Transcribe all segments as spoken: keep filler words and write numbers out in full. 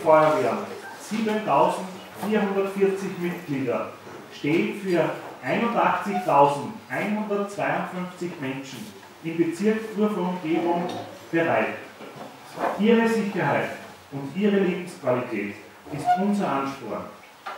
Bezirksfeuerwehren, siebentausendvierhundertvierzig Mitglieder, stehen für einundachtzigtausendeinhundertzweiundfünfzig Menschen im Bezirk Urfa-Umgebung bereit. Ihre Sicherheit und ihre Lebensqualität ist unser Ansporn.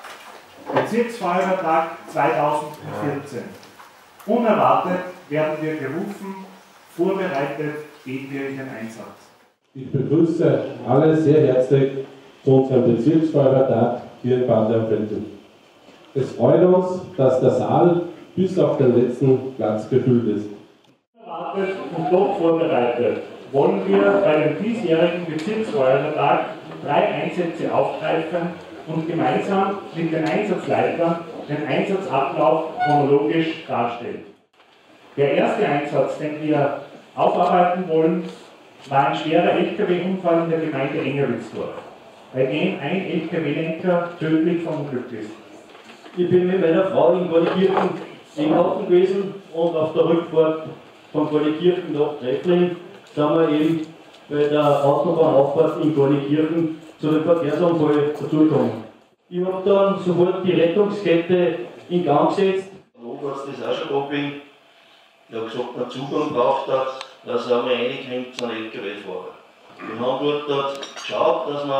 Bezirksfeuerwehrtag zweitausendvierzehn. Unerwartet werden wir gerufen, vorbereitet gehen wir in den Einsatz. Ich begrüße alle sehr herzlich zu unserem Bezirksfeuerwehrtag hier in Bad Leonfelden. Es freut uns, dass der Saal bis auf den letzten Platz gefüllt ist. Unerwartet und doch vorbereitet wollen wir bei dem diesjährigen Bezirksfeuerwehrtag drei Einsätze aufgreifen und gemeinsam mit den Einsatzleitern den Einsatzablauf chronologisch darstellen. Der erste Einsatz, den wir aufarbeiten wollen, war ein schwerer L K W-Unfall in der Gemeinde Engerwitzdorf, bei dem ein L K W-Lenker tödlich verunglückt ist. Ich bin mit meiner Frau in Gornikirchen einkaufen gewesen und auf der Rückfahrt von Gornikirchen nach Treffling sind wir eben bei der Autobahnauffahrt in Gornikirchen zu dem Verkehrsunfall dazugekommen. Ich habe dann sofort die Rettungskette in Gang gesetzt. Der Oberarzt ist auch schon da bin. Er hat gesagt, einen Zugang braucht er, dass er einmal reinkommt zu einem L K W-Fahrer. Wir haben dort, dort geschaut, dass wir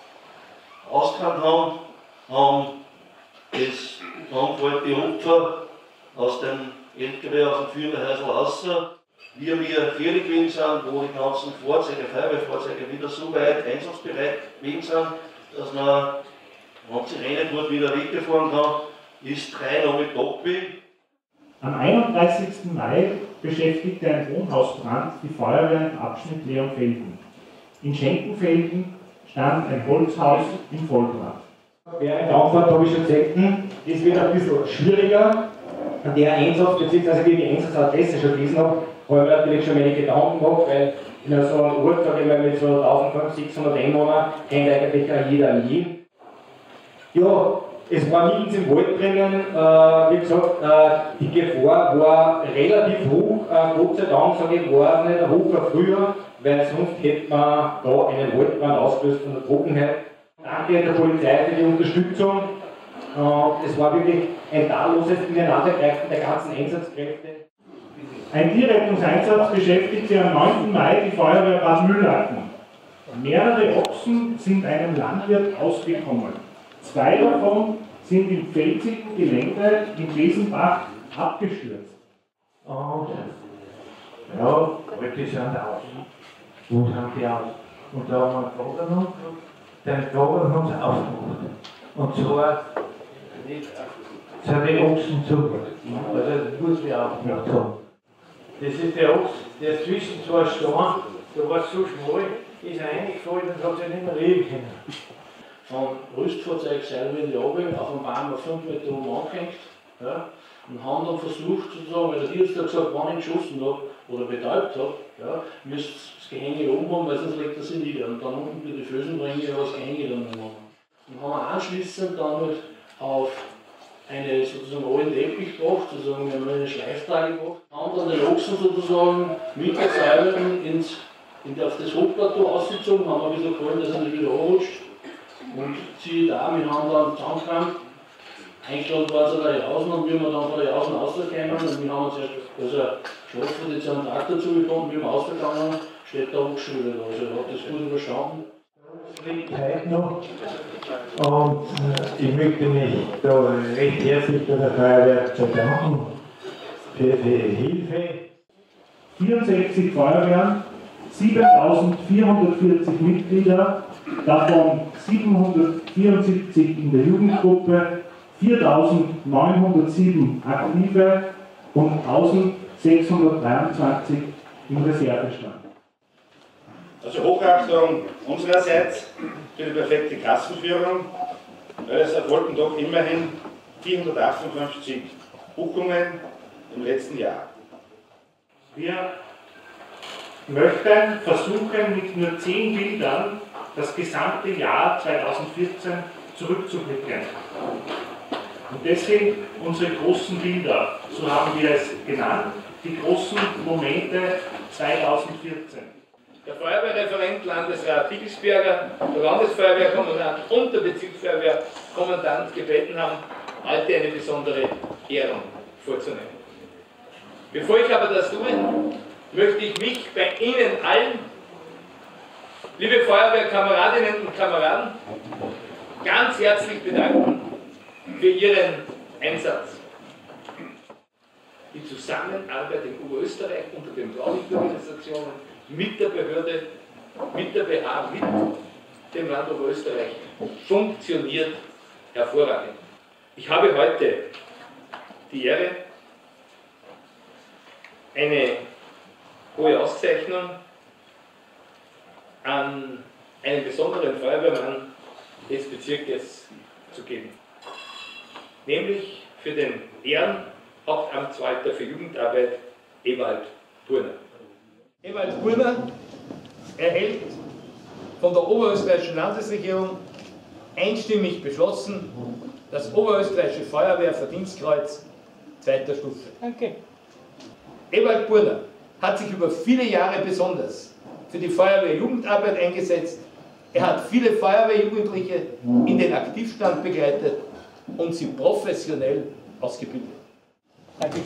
ausgekannt haben, haben das angefallte die Opfer aus dem L K W, aus dem Führerhäusl raus. Wie wir fertig gewesen sind, wo die ganzen Fahrzeuge, Feuerwehrfahrzeuge wieder so weit einsatzbereit gewesen sind, dass man, wenn sie rein dort wieder weggefahren kann, ist drei Nachmittag gewesen. Am einunddreißigsten Mai beschäftigte ein Wohnhausbrand die Feuerwehr im Abschnitt Leonfelden. In Schenkenfelden stand ein Holzhaus im Vollbrand. Während der Auffahrt habe ich schon gesagt, das wird ein bisschen schwieriger. An der Einsatz, beziehungsweise wie ich die Einsatzadresse schon gelesen habe, habe ich mir natürlich schon meine Gedanken gemacht, weil in so einem Ort, sage ich mal, mit so eintausendfünfhundert, sechshundert Einwohnern kennt eigentlich auch jeder jeden. Ja, es war nirgends im Wald drinnen, äh, wie gesagt, äh, die Gefahr war relativ hoch, äh, Gott sei Dank sage ich, war nicht hoch wie früher, weil sonst hätte man da einen Waldbrand ausgelöst von der Trockenheit. Danke der Polizei für die Unterstützung. Äh, es war wirklich ein tadelloses Ineinandergreifen der ganzen Einsatzkräfte. Ein Tierrettungseinsatz beschäftigte am neunten Mai die Feuerwehr Bad Mühlacken. Mehrere Ochsen sind einem Landwirt ausgekommen. Zwei davon sind im felsigen Gelände im Wesenbach abgestürzt. Und ja, heute sind aus. Wo sind die aus? Und da haben wir einen Vater noch, den Vater haben sie aufgemacht. Und zwar sind die Ochsen zu. Also das muss ich aufgemacht haben. Das ist der Ochs, der ist zwischen zwei Steinen, der war so schmal, ist er reingefallen und hat sich nicht mehr reden können. Vom Rüstfahrzeug sind wir in die Arbeit auf einem Baum auf fünf Meter oben angehängt, ja, und haben dann versucht, sozusagen, weil der Dienst hat gesagt, wenn ich geschossen habe oder betäubt habe, ja, müsst ihr das Gehänge oben haben, weil sonst legt er sich nieder. Und dann unten bei den Füßen bringen wir das Gehänge dann noch machen. Und haben wir anschließend dann halt auf eine sozusagen alten Teppich gebracht, sozusagen, wir haben eine Schleiftrage gemacht, haben dann den Ochsen sozusagen mit der Säule ins, in der, auf das Hochplateau ausgezogen, haben ein bisschen gehalten, dass er nicht wieder anrutscht. Und siehe da, wir haben dann zusammengekommen, eingeladen waren sie da draußen und wir haben dann von der draußen rausgekommen und wir haben zuerst, also Schaffer, die zu einem Tag dazu gekommen, wir haben ausgegangen, steht der Ochsen wieder da, also er hat das gut überstanden. Zeit noch. Und äh, ich möchte mich da recht herzlich bei der Feuerwehr bedanken für die Hilfe. vierundsechzig Feuerwehren, siebentausendvierhundertvierzig Mitglieder, davon siebenhundertvierundsiebzig in der Jugendgruppe, viertausendneunhundertsieben aktive und eintausendsechshundertdreiundzwanzig im Reservestand. Also Hochachtung unsererseits für die perfekte Klassenführung, weil es erfolgten doch immerhin vierhundertachtundfünfzig Buchungen im letzten Jahr. Wir möchten versuchen, mit nur zehn Bildern das gesamte Jahr zweitausendvierzehn zurückzublicken. Und deswegen unsere großen Bilder, so haben wir es genannt, die großen Momente zweitausendvierzehn. der Feuerwehrreferent, Landesrat Higelsberger, der Landesfeuerwehrkommandant und der Bezirksfeuerwehrkommandant gebeten haben, heute eine besondere Ehrung vorzunehmen. Bevor ich aber das tue, möchte ich mich bei Ihnen allen, liebe Feuerwehrkameradinnen und Kameraden, ganz herzlich bedanken für Ihren Einsatz. Die Zusammenarbeit in Oberösterreich unter den Blaulichtorganisationen mit der Behörde, mit der B H, mit dem Land Oberösterreich funktioniert hervorragend. Ich habe heute die Ehre, eine hohe Auszeichnung an einen besonderen Feuerwehrmann des Bezirkes zu geben, nämlich für den Ehrenhauptamtswalter für Jugendarbeit Ewald Burner. Ewald Burner erhält von der Oberösterreichischen Landesregierung einstimmig beschlossen das Oberösterreichische Feuerwehrverdienstkreuz zweiter Stufe. Danke. Ewald Burner hat sich über viele Jahre besonders für die Feuerwehrjugendarbeit eingesetzt. Er hat viele Feuerwehrjugendliche in den Aktivstand begleitet und sie professionell ausgebildet. Dankeschön.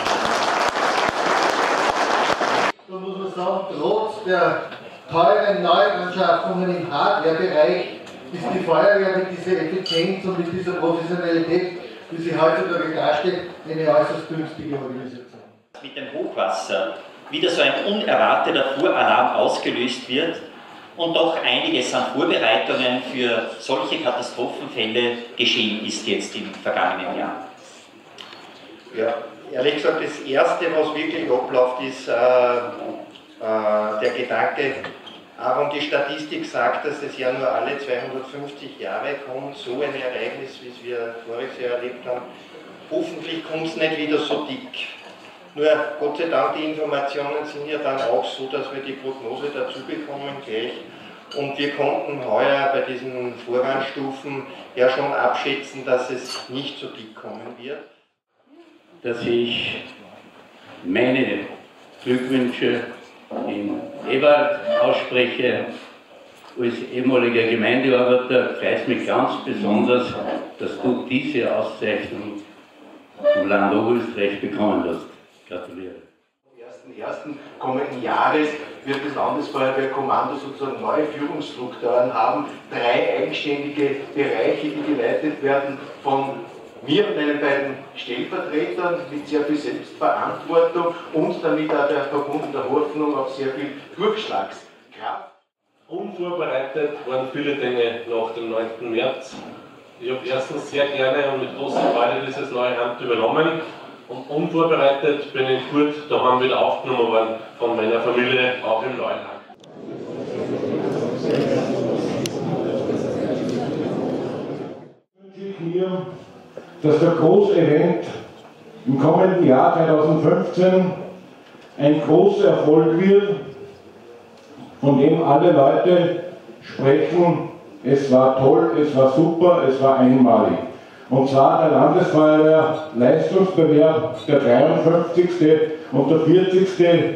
Da muss man sagen, trotz der teuren Neuanschaffungen im Hardwarebereich ist die Feuerwehr mit dieser Effizienz und mit dieser Professionalität, wie sie heutzutage dasteht, eine äußerst günstige Organisation. Mit dem Hochwasser wieder so ein unerwarteter Furalarm ausgelöst wird und doch einiges an Vorbereitungen für solche Katastrophenfälle geschehen ist jetzt im vergangenen Jahr. Ja, ehrlich gesagt, das Erste, was wirklich abläuft, ist äh, äh, der Gedanke, auch und die Statistik sagt, dass es ja nur alle zweihundertfünfzig Jahre kommt, so ein Ereignis, wie es wir voriges Jahr erlebt haben. Hoffentlich kommt es nicht wieder so dick. Nur Gott sei Dank, die Informationen sind ja dann auch so, dass wir die Prognose dazu bekommen gleich. Und wir konnten heuer bei diesen Vorwarnstufen ja schon abschätzen, dass es nicht so dick kommen wird. Dass ich meine Glückwünsche in Ewald ausspreche. Als ehemaliger Gemeindearbeiter freut es mich ganz besonders, dass du diese Auszeichnung vom Land Oberösterreich bekommen hast. Gratuliere. Am ersten ersten kommenden Jahres wird das Landesfeuerwehrkommando sozusagen neue Führungsstrukturen haben, drei eigenständige Bereiche, die geleitet werden von mir und meinen beiden Stellvertretern mit sehr viel Selbstverantwortung und damit auch der verbundenen Hoffnung auf sehr viel Durchschlagskraft. Unvorbereitet waren viele Dinge nach dem neunten März. Ich habe erstens sehr gerne und mit großer Freude dieses neue Amt übernommen. Und unvorbereitet bin ich gut daheim wieder aufgenommen worden von meiner Familie, auch im Neuland. Ich wünsche mir, dass der Großevent im kommenden Jahr zweitausendfünfzehn ein großer Erfolg wird, von dem alle Leute sprechen, es war toll, es war super, es war einmalig. Und zwar der Landesfeuerwehr-Leistungsbewerb, der dreiundfünfzigste und der vierzigste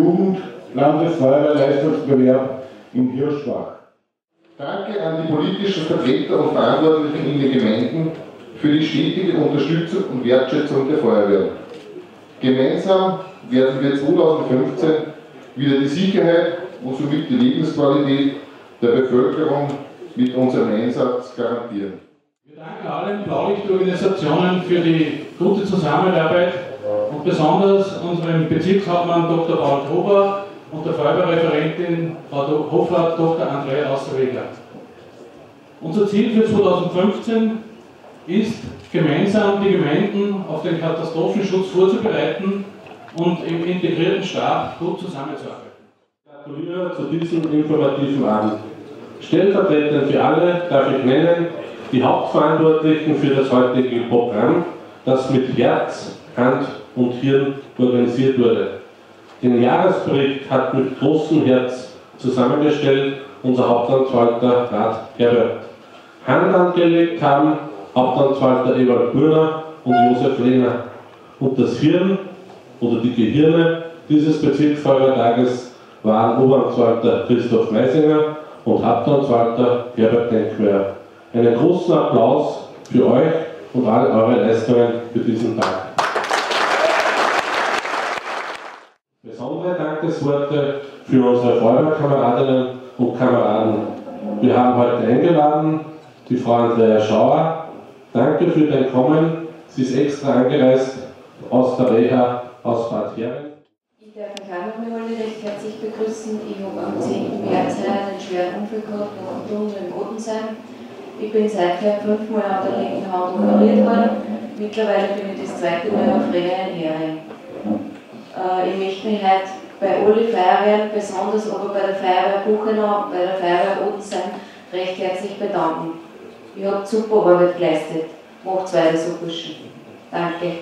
Jugend-Landesfeuerwehr-Leistungsbewerb in Hirschbach. Danke an die politischen Vertreter und Verantwortlichen in den Gemeinden für die stetige Unterstützung und Wertschätzung der Feuerwehr. Gemeinsam werden wir zweitausendfünfzehn wieder die Sicherheit und somit die Lebensqualität der Bevölkerung mit unserem Einsatz garantieren. Wir danken allen Blaulichtorganisationen für die gute Zusammenarbeit und besonders unserem Bezirkshauptmann Doktor Paul Tober und der Feuerwehrreferentin Frau Hofrat Doktor Andrea Austerwegler. Unser Ziel für zweitausendfünfzehn ist, gemeinsam die Gemeinden auf den Katastrophenschutz vorzubereiten und im integrierten Stab gut zusammenzuarbeiten. Ich gratuliere zu diesem informativen Abend. Stellvertretend für alle darf ich nennen die Hauptverantwortlichen für das heutige Programm, das mit Herz, Hand und Hirn organisiert wurde. Den Jahresbericht hat mit großem Herz zusammengestellt unser Hauptamtswalter Rat Herbert. Hand angelegt haben Hauptamtswalter Ewald Burner und Josef Lehner. Und das Hirn oder die Gehirne dieses Bezirksfeuerwehrtages waren Oberamtswalter Christoph Meisinger und Hauptamtswalter Herbert Denkmeier. Einen großen Applaus für euch und all eure Leistungen für diesen Tag. Besondere Dankesworte für unsere Feuerwehrkameradinnen und Kameraden. Wir haben heute eingeladen die Frau Andrea Schauer. Danke für dein Kommen. Sie ist extra angereist aus der Reha aus Bad Hering. Ich darf mich auch noch mal recht herzlich begrüßen. Ich habe am zehnten März einen schweren Unfall gehabt nach dem Tunnel im Odensheim. Ich bin seither fünfmal an der linken Hand operiert worden. Mittlerweile bin ich das zweite Mal auf Reha in Hering. Äh, ich möchte mich heute bei allen Feuerwehren, besonders aber bei der Feuerwehr Buchenau und bei der Feuerwehr Odensheim recht herzlich bedanken. Ihr habt super Arbeit geleistet. Macht's weiter so, Burschen. Danke.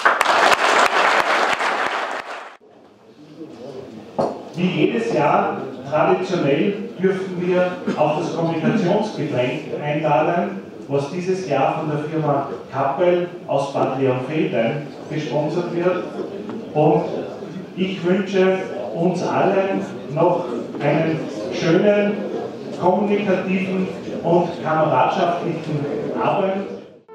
Wie jedes Jahr, traditionell, dürfen wir auch das Kommunikationsgetränk einladen, was dieses Jahr von der Firma Kappel aus Bad Leonfelden gesponsert wird. Und ich wünsche uns allen noch einen schönen, kommunikativen und kameradschaftlichen Abend.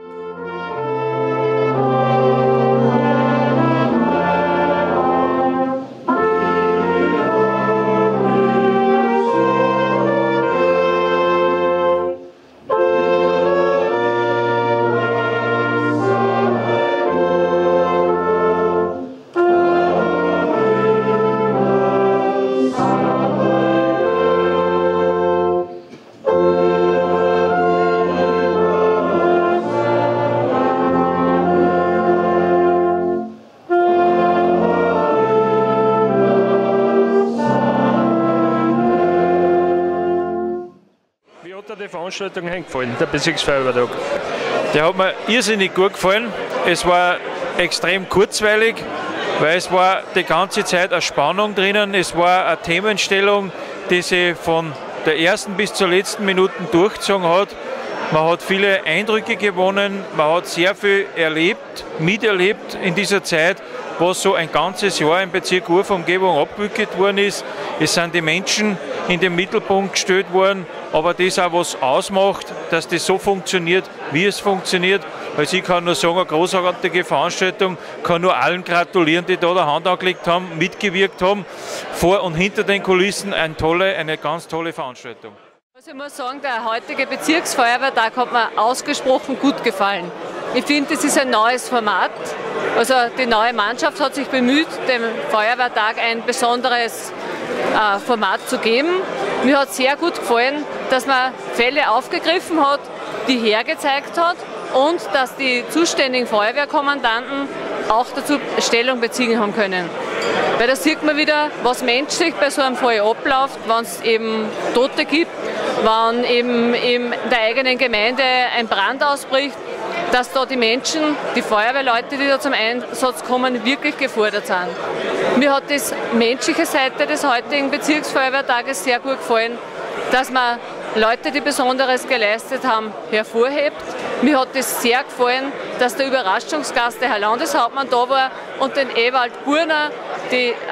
Die Veranstaltung gefallen, der Bezirksfeuerwehrtag. Der hat mir irrsinnig gut gefallen. Es war extrem kurzweilig, weil es war die ganze Zeit eine Spannung drinnen. Es war eine Themenstellung, die sich von der ersten bis zur letzten Minute durchgezogen hat. Man hat viele Eindrücke gewonnen, man hat sehr viel erlebt, miterlebt in dieser Zeit, was so ein ganzes Jahr im Bezirk Urfa-Umgebung abgewickelt worden ist. Es sind die Menschen in den Mittelpunkt gestellt worden, aber das auch was ausmacht, dass das so funktioniert, wie es funktioniert. Also ich kann nur sagen, eine großartige Veranstaltung, kann nur allen gratulieren, die da die Hand angelegt haben, mitgewirkt haben. Vor und hinter den Kulissen eine tolle, eine ganz tolle Veranstaltung. Also ich muss sagen, der heutige Bezirksfeuerwehrtag hat mir ausgesprochen gut gefallen. Ich finde, das ist ein neues Format. Also die neue Mannschaft hat sich bemüht, dem Feuerwehrtag ein besonderes äh, Format zu geben. Mir hat sehr gut gefallen, dass man Fälle aufgegriffen hat, die hergezeigt hat und dass die zuständigen Feuerwehrkommandanten auch dazu Stellung beziehen haben können. Weil da sieht man wieder, was menschlich bei so einem Fall abläuft, wenn es eben Tote gibt, wenn eben in der eigenen Gemeinde ein Brand ausbricht, dass da die Menschen, die Feuerwehrleute, die da zum Einsatz kommen, wirklich gefordert sind. Mir hat die menschliche Seite des heutigen Bezirksfeuerwehrtages sehr gut gefallen, dass man Leute, die Besonderes geleistet haben, hervorhebt. Mir hat es sehr gefallen, dass der Überraschungsgast, der Herr Landeshauptmann, da war und den Ewald Burner die äh,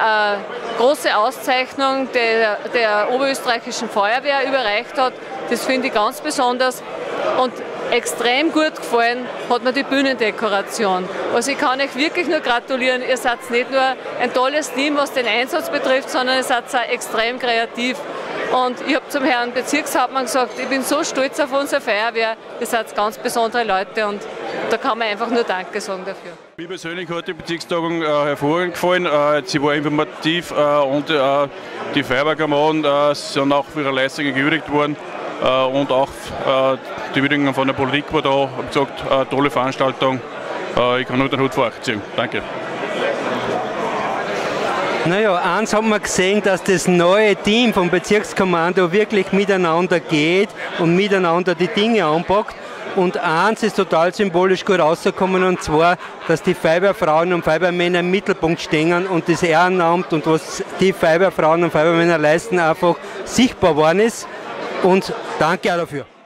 große Auszeichnung der, der oberösterreichischen Feuerwehr überreicht hat. Das finde ich ganz besonders. Und extrem gut gefallen hat mir die Bühnendekoration. Also ich kann euch wirklich nur gratulieren. Ihr seid nicht nur ein tolles Team, was den Einsatz betrifft, sondern ihr seid auch extrem kreativ. Und ich habe zum Herrn Bezirkshauptmann gesagt, ich bin so stolz auf unsere Feuerwehr. Ihr seid ganz besondere Leute und da kann man einfach nur Danke sagen dafür. Mir persönlich hat die Bezirkstagung äh, hervorragend gefallen. Äh, sie war informativ äh, und äh, die Feuerwehrkameraden äh, sind auch für ihre Leistungen gewürdigt worden. Uh, und auch uh, die Würdigung von der Politik war da, habe gesagt, uh, tolle Veranstaltung. Uh, ich kann nur den Hut vor euch ziehen. Danke. Naja, eins haben wir gesehen, dass das neue Team vom Bezirkskommando wirklich miteinander geht und miteinander die Dinge anpackt. Und eins ist total symbolisch gut rausgekommen, und zwar, dass die Feuerwehrfrauen und Feuerwehrmänner im Mittelpunkt stehen und das Ehrenamt und was die Feuerwehrfrauen und Feuerwehrmänner leisten, einfach sichtbar worden ist. Und danke auch dafür.